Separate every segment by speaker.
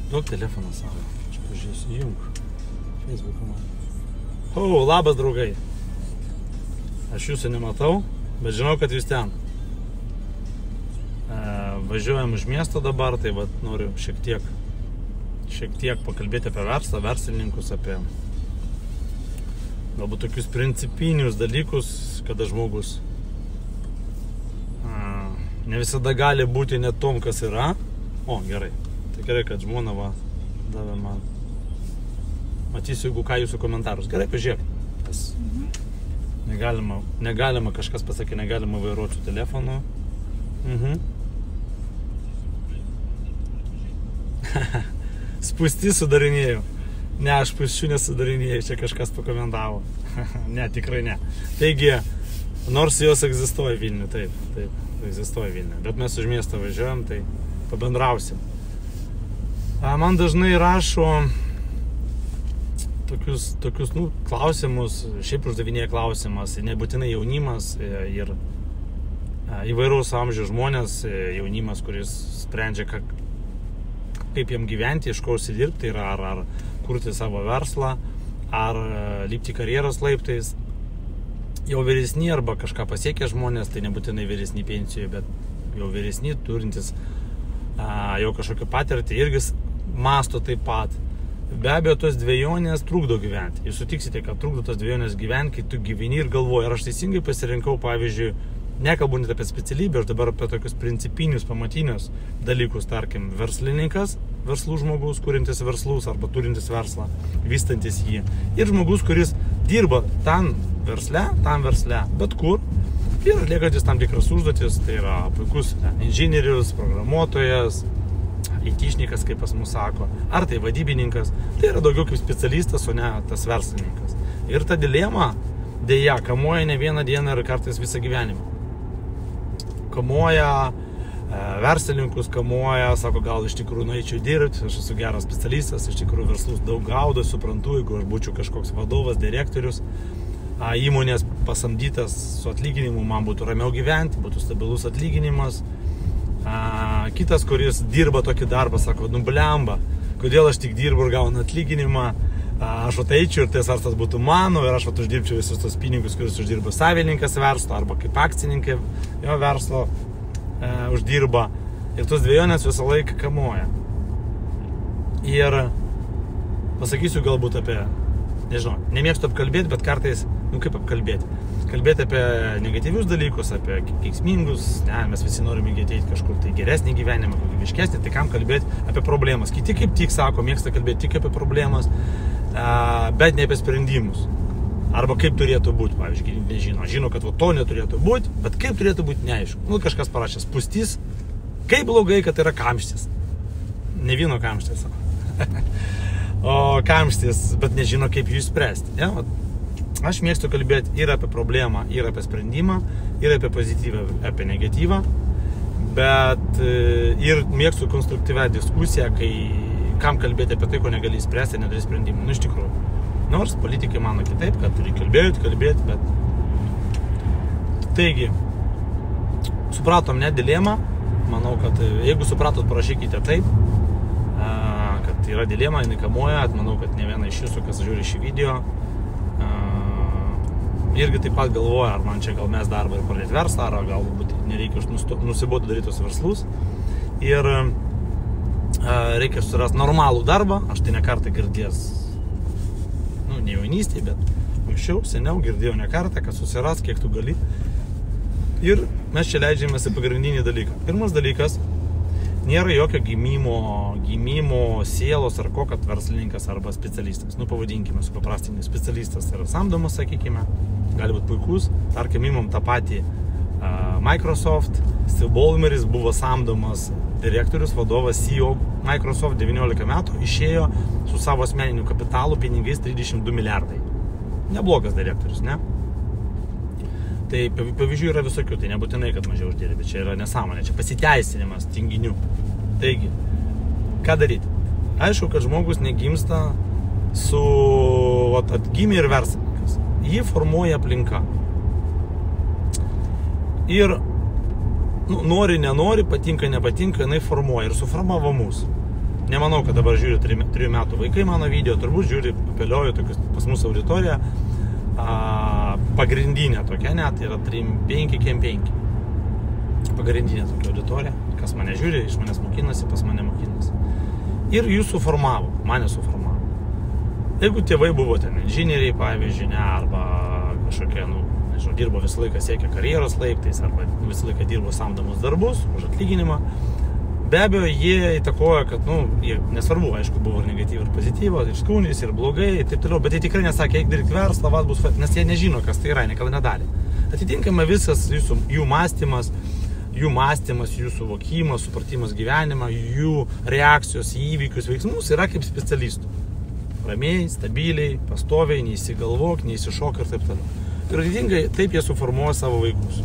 Speaker 1: Duok telefoną savo. Aš pažiūrėsiu, jung. Facebook'o man. Labas, draugai. Aš jūsų nematau, bet žinau, kad jūs ten. Važiuojam už miesto dabar, tai vat noriu šiek tiek pakalbėti apie verslą, verslininkus, apie galbūt tokius principinius dalykus, kada žmogus ne visada gali būti net tom, kas yra. O, gerai. Tai gerai, kad žmona davė man. Matysiu, jeigu ką jūsų komentarus. Gerai, pažiūrėk. Negalima, kažkas pasakė, negalima vairuoti su telefonu. Spūsti sudarinėjau. Ne, aš spūsčių nesudarinėjau, čia kažkas pakomentavo. Ne, tikrai ne. Taigi, nors jos egzistuoja Vilniuje, taip, egzistuoja Vilniuje. Bet mes už miestą važiuojam, tai pabendrausim. Man dažnai rašo tokius klausimus, šiaip uždavinėja klausimas, nebūtinai jaunimas ir įvairaus amžiaus žmonės, jaunimas, kuris sprendžia, kaip jam gyventi, iš ko užsidirbti, ar kurti savo verslą, ar lipti karjeros laiptais. Jau vyresni arba kažką pasiekę žmonės, tai nebūtinai vyresni pensijoje, bet jau vyresni, turintis jau kažkokią patirtį, irgi masto taip pat. Be abejo, tos dvejonės trukdo gyventi. Jūs sutiksite, kad trukdo tos dvejonės gyventi, kai tu gyveni ir galvoji, ar aš teisingai pasirinkau, pavyzdžiui, nekalbu net apie specialybę, aš dabar apie tokius principinius, pamatinius dalykus, tarkim, verslininkas, verslų žmogus, kurintis verslus arba turintis verslą, vystantis jį. Ir žmogus, kuris dirba tam versle, bet kur, ir liekantis tam tikras užduotis, tai yra puikus inžinierius, programuotojas, IT-šnikas, kaip pas mus sako, ar tai vadybininkas, tai yra daugiau kaip specialistas, o ne tas verslininkas. Ir ta dilema, dėja, kamuoja ne vieną dieną ir kartais visą gyvenimą. Kamuoja verslininkus, kamuoja, sako, gal iš tikrųjų norėčiau dirbti, aš esu geras specialistas, iš tikrųjų verslus daug gaudo, suprantu, jeigu aš būčiau kažkoks vadovas, direktorius, įmonės pasamdytas su atlyginimu, man būtų ramiau gyventi, būtų stabilus atlyginimas. Kitas, kuris dirba tokį darbą, sako, blemba, kodėl aš tik dirbu ir gaunu atlyginimą, aš ateičiau ir tas verslas būtų mano ir aš uždirbčiau visus tos pinigus, kuris uždirba savininkas verslo arba kaip akcininkai jo verslo uždirba. Ir tos dvejonės visą laiką kamuoja. Ir pasakysiu galbūt apie, nežinau, nemėgstu apkalbėti, bet kartais, kaip apkalbėti? Kalbėti apie negatyvius dalykus, apie keiksmingus, mes visi norime ateiti kažkur tai geresnį gyvenimą, kokybiškesnį, tai kam kalbėti apie problemas. Kiti kaip tik sako, mėgsta kalbėti tik apie problemas, bet ne apie sprendimus. Arba kaip turėtų būti, pavyzdžiui, nežino. Žino, kad to neturėtų būti, bet kaip turėtų būti, neaišku. Kažkas parašė spūstis, kaip blogai, kad yra kamštis. Ne vyno kamštis, o kamštis, bet nežino, kaip jų spręsti. Ja? Aš mėgstu kalbėti ir apie problemą, ir apie sprendimą, ir apie pozityvą, apie negatyvą, bet ir mėgstu konstruktyvę diskusiją, kai kam kalbėti apie tai, ko negali spręsti, nedari sprendimų. Iš tikrųjų. Nors politikai mano kitaip, kad turi kalbėti, bet... Taigi, supratom net dilemą, manau, kad jeigu supratot, parašykite taip, kad yra dilema, jinai kamuoja, manau, kad ne viena iš jūsų, kas žiūri šį video, irgi taip pat galvoja, ar man čia gal mes darbą ir pradėti verslą, ar galbūt nereikia nusibodu daryti tos verslus. Ir reikia surasti normalų darbą, aš tai ne kartą girdėjęs, ne jaunystėje, bet anksčiau, seniau girdėjau ne kartą, kad susiras, kiek tu gali. Ir mes čia leidžiamės į pagrindinį dalyką. Pirmas dalykas, nėra jokio gimimo sielos ar ko, kad verslininkas arba specialistas. Pavadinkime, supaprastinį specialistas yra samdomas, sakykime, gali būti puikus. Tarkim, imam tą patį Microsoft. Steve Ballmeris buvo samdomas direktorius, vadovas CEO Microsoft 19 metų, išėjo su savo asmeniniu kapitalu pinigais 32 milijardai. Neblogas direktorius, ne? Tai pavyzdžių yra visokių, tai nebūtinai, kad mažiau uždirbi, čia yra nesąmonė, čia pasiteisinimas tinginių. Taigi, ką daryti? Aišku, kad žmogus negimsta su atgimė ir verslininkas. Jį formuoja aplinka. Ir nori, nenori, patinka, nepatinka, jinai formuoja ir suformavo mus. nemanau, kad dabar žiūri 3 metų vaikai mano video, turbūt žiūri, apeliuoju tokius pas mūsų auditoriją, pagrindinė tokia net, yra 3-5 kem 5. Pagrindinė tokia auditorija, kas mane žiūri, iš manęs mokinasi, pas mane mokinasi. Ir jų suformavo, mane suformavo. Jeigu tėvai buvo ten inžinieriai, pavyzdžiui, ne, arba kažkokie, nežinau, dirbo visą laiką siekia karjeros laiptais, arba visą laiką dirbo samdomus darbus už atlyginimą, be abejo, jie įtakoja, kad, jie, nesvarbu, aišku, buvo ir negatyva, ir pozityva, ir skūnys, ir blogai, ir taip toliau, bet jie tikrai nesakė, eik daryti verslą, vas bus, nes jie nežino, kas tai yra, niekada nedarė. Atitinkamai visas jų mąstymas, jų suvokimas, supratimas gyvenimą, jų reakcijos į įvykius, veiksmus yra kaip specialistų. Ramiai, stabiliai, pastoviai, neįsigalvok, neįsišok ir taip toliau. Ir atitinkai taip jie suformuoja savo vaikus.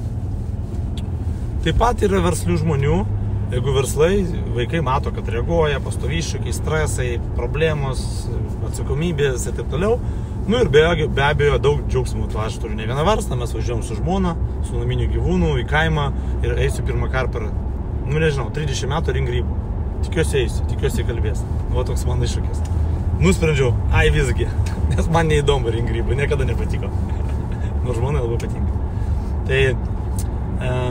Speaker 1: Taip pat yra verslių žmonių, jeigu vaikai mato, kad reaguoja, pastoviai iššūkiai, stresai, problemos, atsakomybės ir taip toliau. Ir be abejo daug džiaugsmų. Aš turiu ne vieną verslą, mes važiuojam su žmona, su naminiu gyvūnu į kaimą ir eisiu pirmą kartą per, 30 metų rink grybų. Tikiuosi eisiu, tikiuosi kalbės. Va toks mano iššūkis. Nusprendžiau, visgi, nes man neįdomu rink grybų, niekada nepatiko. Nors žmonai labai patinka. Tai,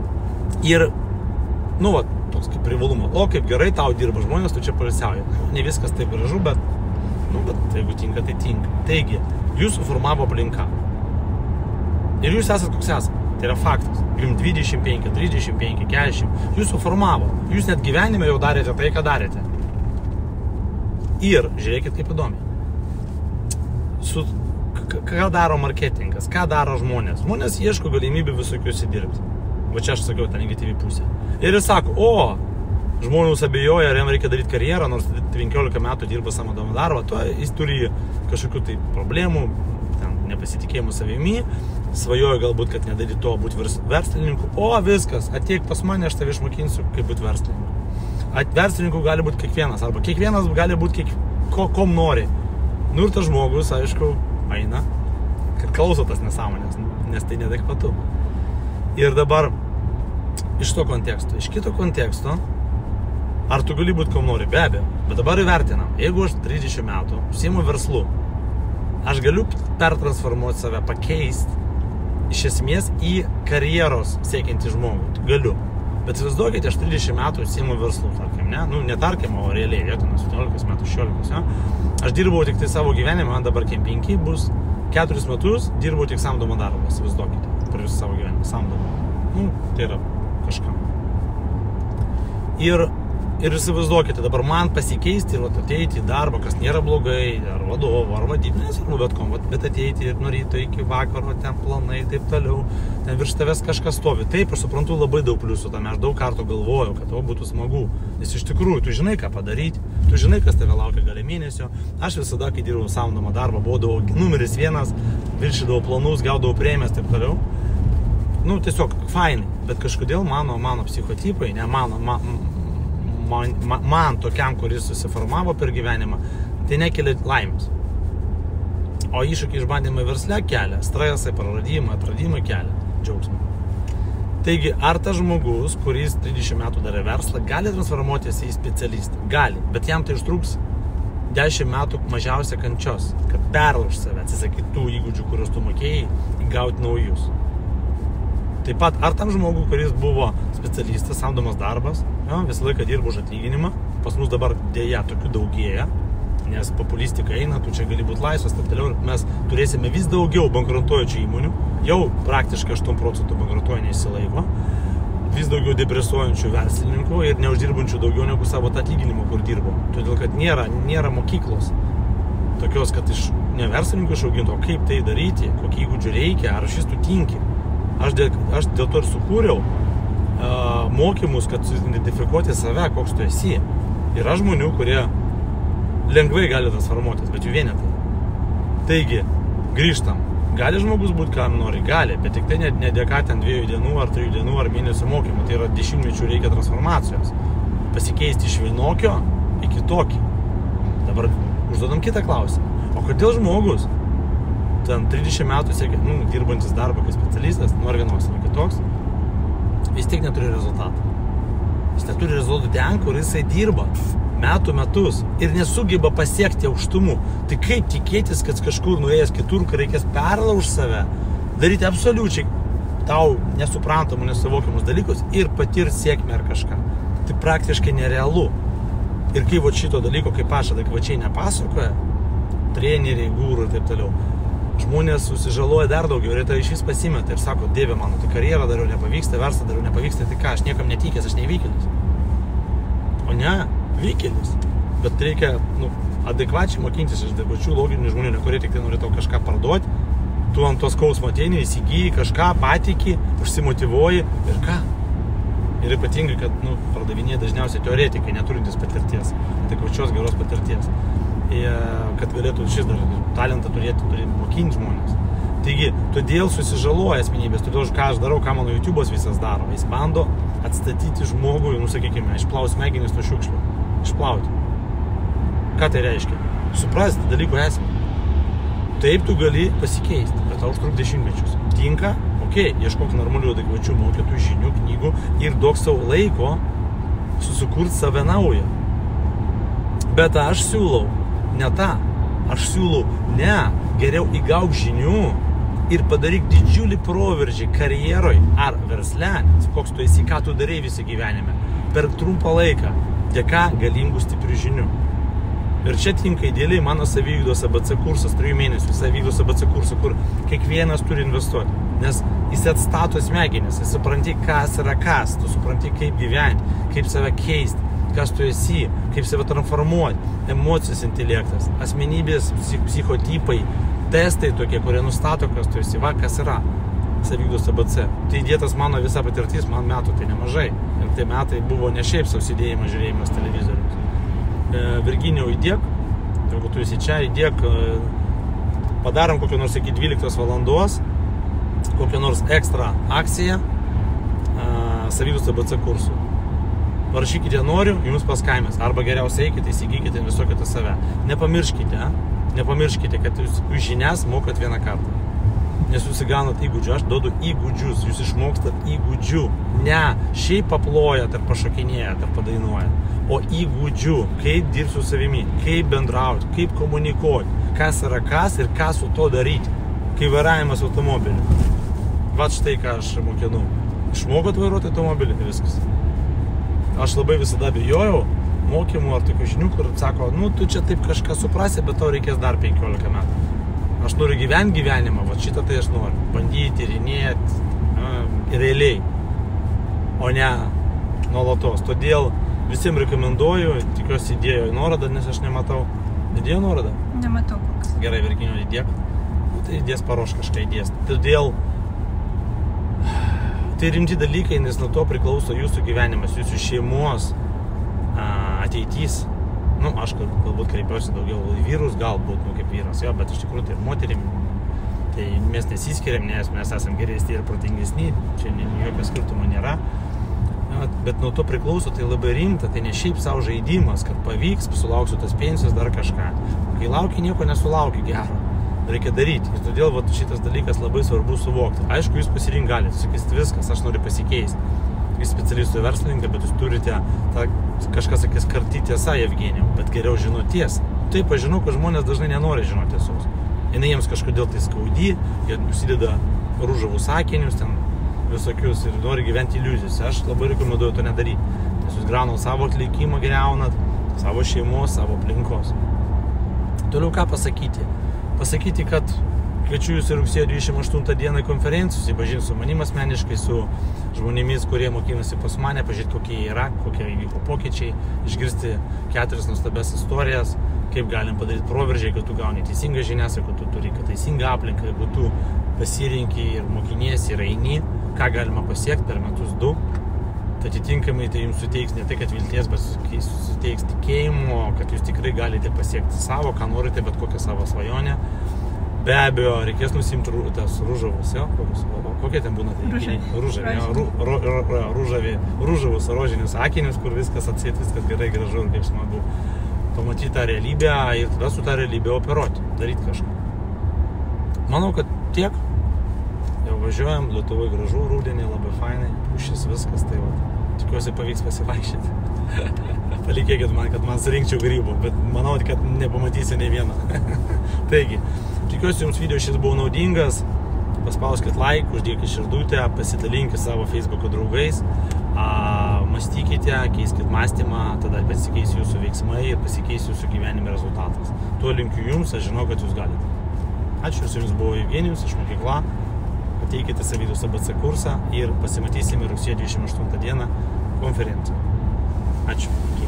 Speaker 1: toks kaip privalumas. O, kaip gerai tau dirba žmonės, tu čia poilsiauji. Ne viskas taip gražu, bet jeigu tinka, tai tinka. Taigi, jūs suformavo aplinka. Ir jūs esat koks esat. Tai yra faktas. Jums 25, 35, 40. Jūs suformavo. Jūs net gyvenime jau darėte tai, ką darėte. Ir žiūrėkit, kaip įdomi. Ką daro marketingas? Ką daro žmonės? Žmonės ieško galimybių visokius įdirbti. Va čia aš sakiau, tą negatyvį pusę. Ir jis sako, žmonės abejoja, ar jam reikia daryti karjerą, nors 15 metų dirba samdomą darbą, jis turi kažkokių tai problemų, nepasitikėjimų savimi, svajoja galbūt, kad nedaryti to būti verslininku, viskas, ateik pas mane, aš tave išmokinsiu, kaip būti verslininku. Verslininkų gali būti kiekvienas, arba kiekvienas gali būti kom nori. Ir tas žmogus, aišku, eina, kad klauso tas nesąmonės, nes tai neadekvatu. Ir dabar iš to konteksto, iš kito konteksto, ar tu gali būti kom nori? Be abejo. Bet dabar įvertinam. Jeigu aš 30 metų užsiimu verslu, aš galiu pertransformuoti save, pakeisti iš esmės į karjeros siekiantį žmogų. Galiu. Bet įsivaizduokite, aš 30 metų užsiimu verslu, tarkim, ne? Netarkim, o realiai, 18 metų, 16, ja? Aš dirbau tik tai savo gyvenimą, man dabar kem 5 bus, 4 metus dirbau tik samdomą darbą, įsivaizduokite, per visą savo gyvenimą, samdomą. Tai yra kažkam. Ir įsivaizduokite, dabar man pasikeisti ir ateiti į darbą, kas nėra blogai, ar vadovo, ar vadybinės, bet ateiti ir nuo ryto iki vakaro, ten planai, taip toliau, ten virš tavęs kažkas stovi. Taip, aš suprantu labai daug pliusų tame, aš daug kartų galvojau, kad būtų smagu, nes iš tikrųjų, tu žinai, ką padaryti, tu žinai, kas tave laukia gale mėnesio. Aš visada, kai dirbau samdomą darbą, būdavau numeris 1, viršydavau planus, gaudavau premijas, taip toliau. Tiesiog fainai, bet kažkodėl mano psichotipai, ne man tokiam, kuris susiformavo per gyvenimą, tai nekelia laimės. O iššūkiai išbandymai versle kelia, stresai, praradimai, atradimai kelia džiaugsmą. Taigi, ar tas žmogus, kuris 30 metų darė verslą, gali transformuotis į specialistą? Gali, bet jam tai užtruks 10 metų mažiausia kančios, kad perlauž save, atsisakyti tų įgūdžių, kuriuos tu mokėjai, įgauti naujus. Taip pat, ar tam žmogui, kuris buvo specialistas, samdomas darbas, visą laiką dirbo už atlyginimą, pas mus dabar dėja tokių daugėja, nes populistika eina, tu čia gali būti laisvas, taip toliau, mes turėsime vis daugiau bankrutuojančių įmonių, jau praktiškai 8% bankrutuoja neišsilaiko, vis daugiau depresuojančių verslininkų ir neuždirbančių daugiau negu savo tą atlyginimą, kur dirbo. Todėl, kad nėra mokyklos tokios, kad verslininkų išaugintų, o kaip tai daryti, kokį įgūdžių reikia, ar šis tu tinki. Aš dėl to ir sukūriau mokymus, kad identifikuoti save, koks tu esi. Yra žmonių, kurie lengvai gali transformuotis, bet jų vienetai. Taigi, grįžtam. Gali žmogus būti kam nori, gali, bet tik tai nedėka ten 2 dienų ar 3 dienų ar mėnesio mokymų. Tai yra 10 mečių reikia transformacijos. Pasikeisti iš vienokio į kitokį. Dabar užduodam kitą klausimą. O kodėl žmogus ten 30 metų siekia, dirbantis darbą kaip specialistas, nori vienoks ar kitoks, vis tiek neturi rezultatų. Jis neturi rezultatų ten, kur jisai dirba. metų metus ir nesugeba pasiekti aukštumų, tai kaip tikėtis, kad kažkur nuėjęs kitur, kai reikės perlaužti save, daryti absoliučiai tau nesuprantamų, nesuvokiamus dalykus ir patirti sėkmę ar kažką. Tai praktiškai nerealu. Ir kai va šito dalyko, kaip aš adekvačiai nepasakoja, treneriai, gūrų ir taip toliau, žmonės susižaloja dar daugiau ir tai iš vis pasimeta ir sako, Dieve mano, tai karjerą dariau nepavyksta, verslą dariau nepavyksta, tai ką, aš niekam netikęs, aš nevykėlis. O ne, vykėlis. Bet reikia adekvačiai mokintis iš adekvačių loginių žmonių, ne kurie tik tai nori tau kažką parduoti, tu ant tos skausmo ateini, įsigyji kažką, patiki, užsimotyvuoji ir ką? Ir ypatingai, kad pardavinėja dažniausiai teoretikai, neturintis patirties, adekvačios geros patirties. Ir kad galėtų šis dar talentą turi mokinti žmonės. Taigi, todėl susižaloja asmenybės, todėl ką aš darau, ką mano YouTube'as visas daro. Jis bando atstatyti žmogui, sakykime, išplaus smegenis nuo šiukšlių. Išplauti. Ką tai reiškia? Suprasti dalykų esmę. Taip tu gali pasikeisti, bet tau užtruk 10 mečius. Tinka? Ieškok normalių adekvačių mokytojų, žinių, knygų ir duok savo laiko susikurti save naują. Bet aš siūlau ne tą. Aš siūlau geriau įgauk žinių ir padaryk didžiulį proveržį karjeroj ar versle, koks tu esi, ką tu darai visą gyvenime, per trumpą laiką, dėka galingų stiprių žinių. Ir čia tinka idealiai mano savivykdos ABC kursas 3 mėnesių, savivykdos ABC kursas, kur kiekvienas turi investuoti. Nes jis atstato smegenis, jis supranti, kas yra kas, tu supranti, kaip gyventi, kaip save keisti, kas tu esi, kaip save transformuoti, emocijos intelektas, asmenybės psichotipai, testai tokie, kurie nustato, kas tu esi, kas yra savivykdos ABC. Tai įdėtas mano visa patirtis, man metų tai nemažai. Ir tai metai buvo ne šiaip sausidėjimas, žiūrėjimas televizorius. Virginijau, įdėk, jeigu tu esi čia, įdėk, padarom kokią nors iki 12 valandos, kokią nors ekstra akciją savivykdos ABC kursų. Parašykite noriu, jums paskaimės, arba geriausiai eikite, įsigykite, investuokite save. Nepamirškite, kad jūs žinias mokat vieną kartą. Nes jūs įgaunat įgūdžių, aš duodu įgūdžius, jūs išmokstat įgūdžių. Ne šiaip paplojat ar pašokinėjat ar padainuojat, o įgūdžių, kaip dirbti su savimi, kaip bendrauti, kaip komunikuoti, kas yra kas ir ką su to daryti, kai vairavimas automobiliu. Vat štai ką aš mokinu. Išmokot vairuoti automobilį, viskas. Aš labai visada bijojau mokymų ar tokių žinių, kur sako, tu čia taip kažką suprasi, bet tau reikės dar 15 metų. Aš noriu gyventi gyvenimą, va šitą tai aš noriu. Bandyti, tyrinėti realiai, o ne nuolatos. Todėl visiems rekomenduoju, tikiuosi įdėjo į nuorodą, nes aš nematau. Įdėjo nuorodą?
Speaker 2: Nematau koks.
Speaker 1: Gerai, Virginio, įdėk. Tai įdės paruoš kažką įdės. Todėl tai rimti dalykai, nes nuo to priklauso jūsų gyvenimas, jūsų šeimos ateitys. Aš galbūt kreipiuosi daugiau į vyrus, galbūt, kaip vyras, bet iš tikrųjų tai ir moterim. Tai mes nesiskiriam, nes mes esam geresni ir protingesni, čia jokio skirtumo nėra. Bet nuo to priklauso, tai labai rimta, tai ne šiaip savo žaidimas, kad pavyks, sulauksiu tas pensijos, dar kažką. Kai lauki, nieko nesulauki gero. Reikia daryti. Ir todėl šitas dalykas labai svarbu suvokti. Aišku, jūs pasirink galite, sakysit viskas, aš noriu pasikeisti. Jūs specialistų verslininkai, bet jūs turite kažkas sakys karti tiesa, Evgenijau, bet geriau žino tiesą. Taip, aš žinau, kad žmonės dažnai nenori žinoti tiesos. Jinai jiems kažkodėl tai skaudį, jie užsideda rūžavus sakinius, ten visokius ir nori gyventi iliuzijose. Aš labai rekomenduoju to nedaryti, nes jūs graunat savo atlikimą, griaunat savo šeimos, savo aplinkos. Toliau ką pasakyti? Pasakyti, kad kviečiu jūs rugsėjo 28 dieną į konferenciją, susipažinti su manim asmeniškai, su žmonėmis, kurie mokinasi pas mane, pažiūrėti, kokie yra, kokie įvyko pokyčiai, išgirsti 4 nuostabias istorijas, kaip galim padaryti proveržį, kad tu gauni teisingą žinias, kad tu turi teisingą aplinką, jeigu tu pasirinki ir mokiniesi ir eini, ką galima pasiekti per metus 2. Tai atitinkamai tai jums suteiks ne tai, kad vilties, bet suteiks tikėjimo, kad jūs tikrai galite pasiekti savo, ką norite, bet kokią savo svajonę. Be abejo, reikės nusimti tas rūžavus, kokie ten būna tai? Rūžavus, rožinius akinius, kur viskas atsėt, viskas gerai, gražu ir kaip smagu. Pamatyti tą realybę ir tada su tą realybę operuoti, daryti kažką. Manau, kad tiek. Jau važiuojam, Lietuvoj gražu, rudenį, labai fainai, pušis, viskas, tai va. tikiuosi pavyks pasivaikščioti. Palikėkit man, kad man surinkčiau grybų, bet manau, kad nepamatysi nei vieną. Taigi, tikiuosi jums video šis buvo naudingas. Paspauskit like, uždėkit širdutę, pasidalinkit savo Facebook'o draugais, mąstykite, keiskit mąstymą, tada pasikeis jūsų veiksmai ir pasikeis jūsų gyvenime rezultatas. Tuo linkiu jums, aš žinau, kad jūs galite. Ačiū, su jums buvo Evgenijus iš mokykla. Ateikite Savitos ABC kursą ir pasimatysime rugsėjo 28 dieną konferenciją. Ačiū.